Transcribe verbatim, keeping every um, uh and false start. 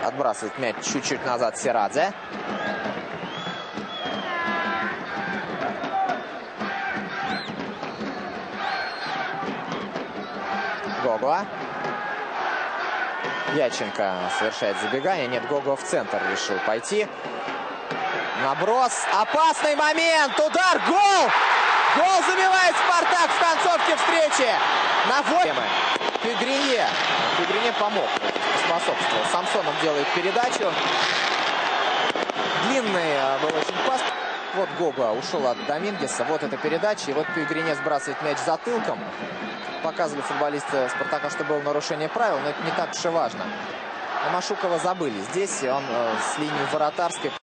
Отбрасывает мяч чуть-чуть назад Сирадзе. Гого. Яченко совершает забегание. Нет, Гого в центр решил пойти. Наброс. Опасный момент. Удар. Гол! Гол забивает Спартак в концовке встречи. На восемь. Пюгринье. Пюгринье помог. Способствовал. Самсонов делает передачу. Длинный был очень пас. Вот Гого ушел от Домингеса. Вот эта передача. И вот Пюгринье сбрасывает мяч затылком. Показывали футболисты Спартака, что было нарушение правил, но это не так уж и важно. А Машукова забыли. Здесь он э, с линии вратарской